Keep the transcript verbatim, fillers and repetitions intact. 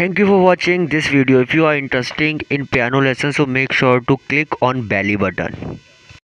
Thank you for watching this video. If you are interested in piano lessons, so make sure to click on belly button.